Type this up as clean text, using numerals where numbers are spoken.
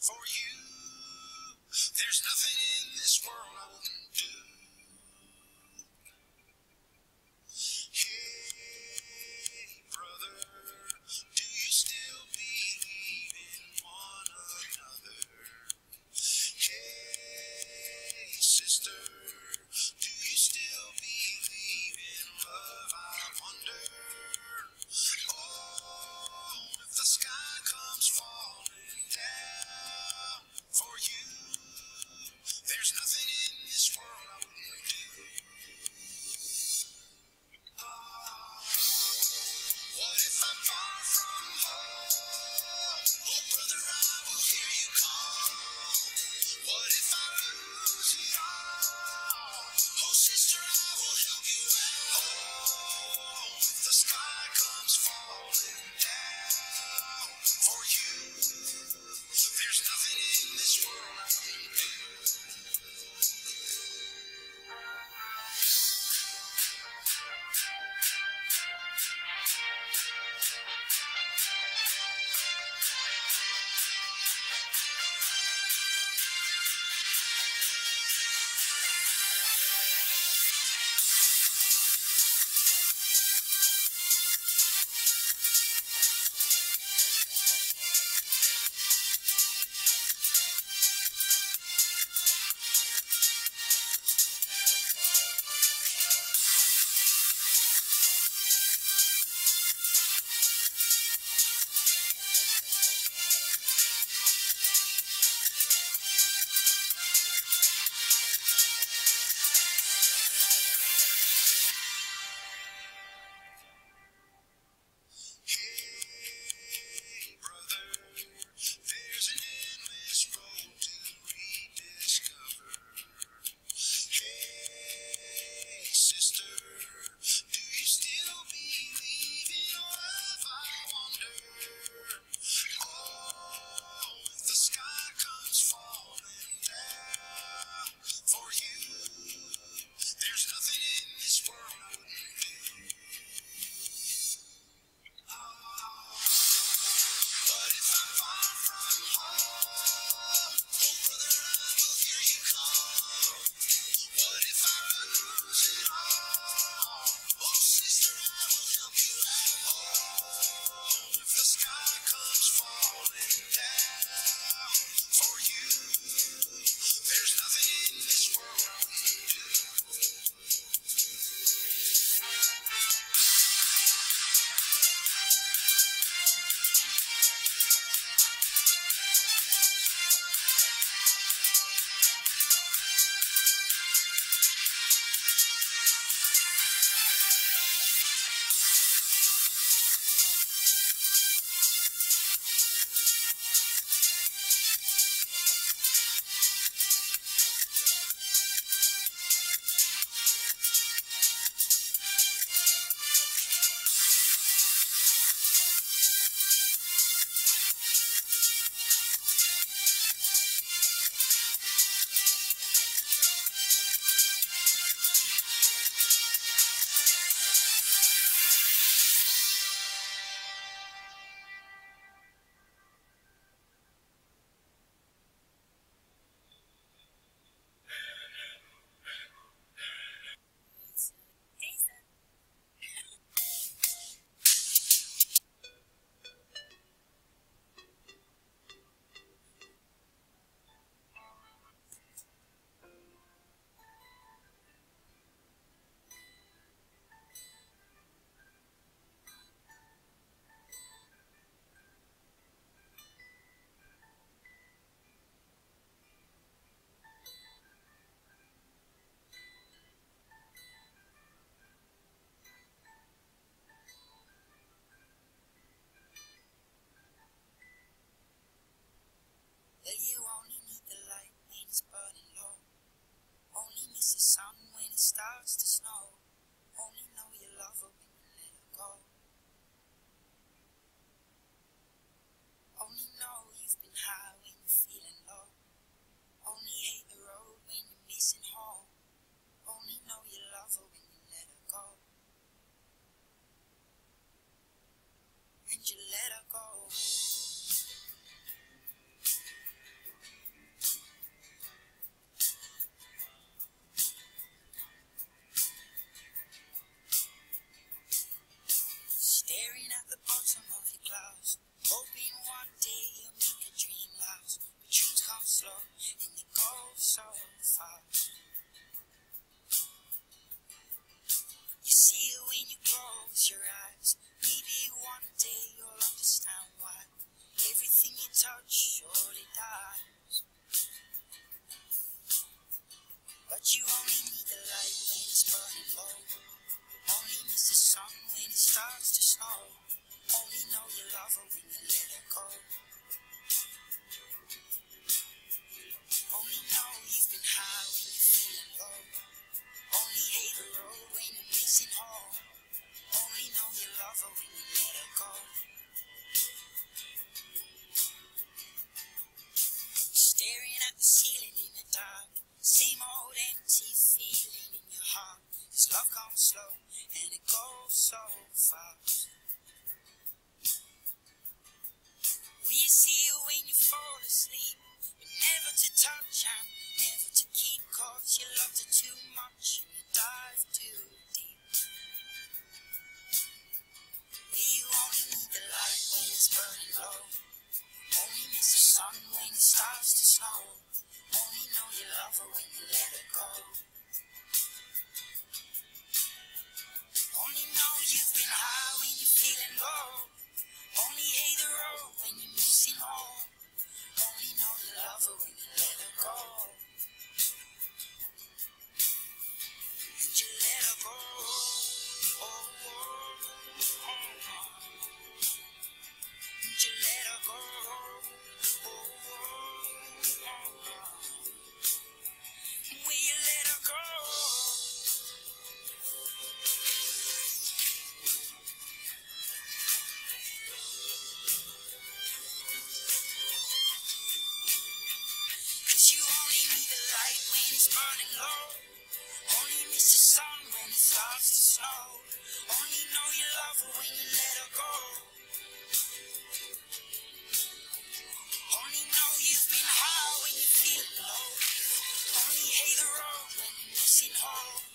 For you, there's nothing in this world I wouldn't do. Hey, brother, do you still believe in one another? Hey, sister, do you still believe in love? I wonder. Oh, if the sky comes falling down for you, there's nothing in this world I wouldn't do. What if I'm far from home? Oh, brother, I will hear you call. What if I lose it all? Oh, sister, I will help you out. Oh, if the sky comes falling down for you, there's nothing in this world I wouldn't do. Hey, brother, there's an endless road to rediscover. Hey, sister, do you still believe in love? I wonder. Oh, if the sky comes falling down for you, there's nothing in this world I wouldn't do. What if I'm far from home? Oh, brother, I will hear you call. What if I lose it all? Oh, sister, I will help you out. Oh, if the sky comes falling down for you, there's nothing in this world I wouldn't do. Well, you only need the light when it's burning low. Only miss the sun when it starts to snow. Only know you love her when you let her go. Only know you've been high when you're feeling low. Only hate the road when you're missing home. Only know you love her when you let her go. And you let her go. surely dies. But you only need the light when it's burning low. Only miss the sun when it starts to snow. Only know you love her when you let her go. Only know you've been high when you're feeling low. Only hate the road when you're missing home. Only know you love her when you let her go. Staring at the ceiling in the dark, same old empty feeling in your heart. This love comes slow and it goes so fast. Will you see her when you fall asleep? But never to touch and never to keep, 'cause you loved her too much and you dive too deep. Will you only need the light when it's burning low? Only miss the sun when it starts to snow. Only know you love her when you let her go. Only know you've been high when you're feeling low. Only hate the road when you're missing home. Only know you love her when you let her go. And you let her go. Oh, oh, oh, oh. And you let her go. Oh, oh, oh, oh. Will you let her go? You only need the light when it's burning low. Only miss the sun when it starts to snow. Only know you love her when you let her go. Only know you've been high when you feel low. Only hate the road when you're missing home.